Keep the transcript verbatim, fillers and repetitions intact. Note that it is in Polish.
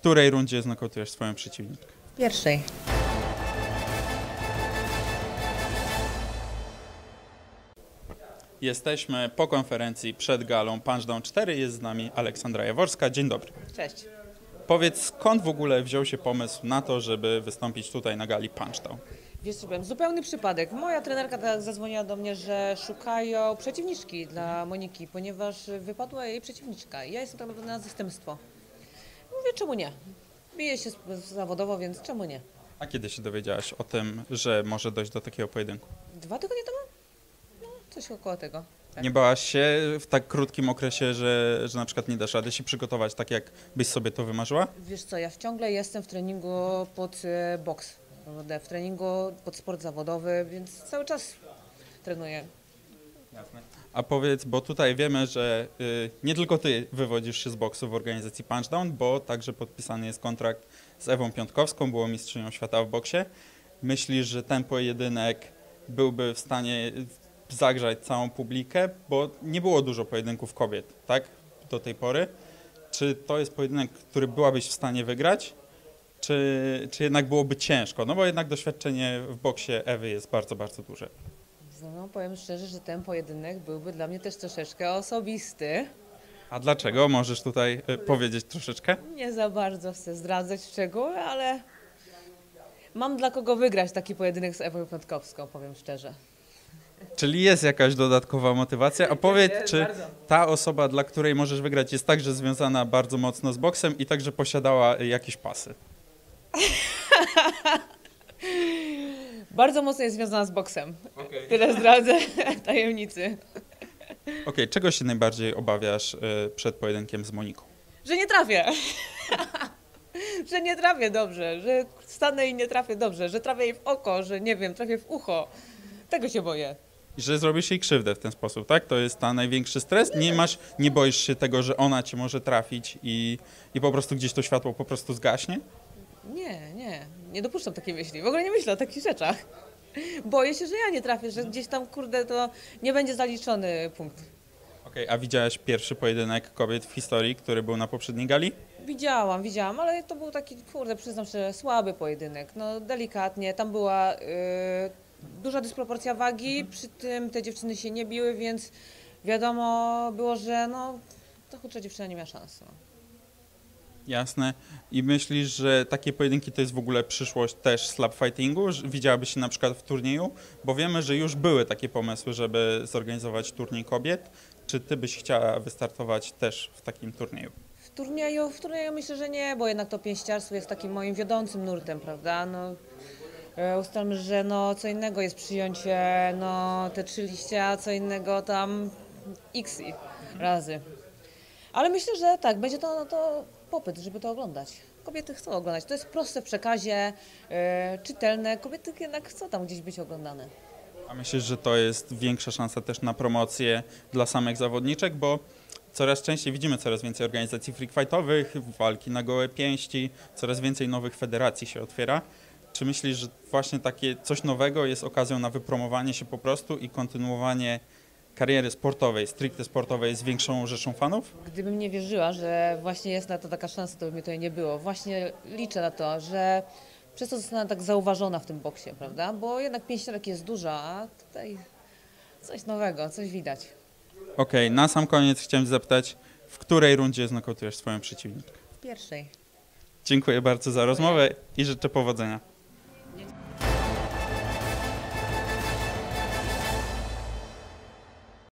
której rundzie znokautujesz swoją przeciwniczkę? W pierwszej. Jesteśmy po konferencji przed galą Punchdown cztery. Jest z nami Aleksandra Jaworska. Dzień dobry. Cześć. Powiedz, skąd w ogóle wziął się pomysł na to, żeby wystąpić tutaj na gali Punchdown? Wiesz, co powiem, zupełny przypadek. Moja trenerka tak zadzwoniła do mnie, że szukają przeciwniczki dla Moniki, ponieważ wypadła jej przeciwniczka. Ja jestem tak naprawdę na zastępstwo. Mówię, czemu nie? Biję się zawodowo, więc czemu nie? A kiedy się dowiedziałaś o tym, że może dojść do takiego pojedynku? Dwa tygodnie temu? No, coś około tego. Tak. Nie bałaś się w tak krótkim okresie, że, że na przykład nie dasz rady się przygotować tak, jak byś sobie to wymarzyła? Wiesz co, ja ciągle jestem w treningu pod e, boks, w treningu pod sport zawodowy, więc cały czas trenuję. Jasne. A powiedz, bo tutaj wiemy, że y, nie tylko ty wywodzisz się z boksu w organizacji Punchdown, bo także podpisany jest kontrakt z Ewą Piątkowską, była mistrzynią świata w boksie. Myślisz, że ten pojedynek byłby w stanie zagrzać całą publikę, bo nie było dużo pojedynków kobiet, tak, do tej pory. Czy to jest pojedynek, który byłabyś w stanie wygrać, czy, czy jednak byłoby ciężko? No bo jednak doświadczenie w boksie Ewy jest bardzo, bardzo duże. No, powiem szczerze, że ten pojedynek byłby dla mnie też troszeczkę osobisty. A dlaczego? Możesz tutaj y, powiedzieć troszeczkę? Nie za bardzo chcę zdradzać szczegóły, ale mam dla kogo wygrać taki pojedynek z Ewą Piątkowską, powiem szczerze. Czyli jest jakaś dodatkowa motywacja, a powiedz, jest, czy bardzo. ta osoba, dla której możesz wygrać, jest także związana bardzo mocno z boksem i także posiadała jakieś pasy? Bardzo mocno jest związana z boksem. Okay. Tyle zdradzę tajemnicy. Okej, okay, czego się najbardziej obawiasz y, przed pojedynkiem z Moniką? Że nie trafię. Że nie trafię dobrze, że stanę i nie trafię dobrze, że trafię jej w oko, że nie wiem, trafię w ucho. Tego się boję. I że zrobisz jej krzywdę w ten sposób, tak? To jest ta największy stres? Nie masz, nie boisz się tego, że ona cię może trafić i, i po prostu gdzieś to światło po prostu zgaśnie? Nie, nie, nie dopuszczam takiej myśli. W ogóle nie myślę o takich rzeczach. Boję się, że ja nie trafię, że gdzieś tam, kurde, to nie będzie zaliczony punkt. Okej, okay, a widziałaś pierwszy pojedynek kobiet w historii, który był na poprzedniej gali? Widziałam, widziałam, ale to był taki, kurde, przyznam się, słaby pojedynek. No delikatnie, tam była y, duża dysproporcja wagi, przy tym te dziewczyny się nie biły, więc wiadomo było, że no, ta chudsza dziewczyna nie miała szans. No. Jasne. I myślisz, że takie pojedynki to jest w ogóle przyszłość też slap fightingu? Widziałabyś się na przykład w turnieju? Bo wiemy, że już były takie pomysły, żeby zorganizować turniej kobiet. Czy ty byś chciała wystartować też w takim turnieju? W turnieju, w turnieju myślę, że nie, bo jednak to pięściarstwo jest takim moim wiodącym nurtem, prawda? No, e, ustalmy, że no, co innego jest przyjącie no, te trzy liście, a co innego tam x razy. Ale myślę, że tak, będzie to, to popyt, żeby to oglądać. Kobiety chcą oglądać. To jest proste w przekazie, e, czytelne. Kobiety jednak chcą tam gdzieś być oglądane. A myślisz, że to jest większa szansa też na promocję dla samych zawodniczek, bo coraz częściej widzimy coraz więcej organizacji freak fightowych, walki na gołe pięści, coraz więcej nowych federacji się otwiera. Czy myślisz, że właśnie takie coś nowego jest okazją na wypromowanie się po prostu i kontynuowanie kariery sportowej, stricte sportowej z większą rzeszą fanów? Gdybym nie wierzyła, że właśnie jest na to taka szansa, to by mnie tutaj nie było. Właśnie liczę na to, że przez to zostanę tak zauważona w tym boksie, prawda? Bo jednak pięściarek jest dużo, a tutaj coś nowego, coś widać. Okej, okay, na sam koniec chciałem zapytać, w której rundzie znokautujesz swoją przeciwniczkę? W pierwszej. Dziękuję bardzo za rozmowę i życzę powodzenia.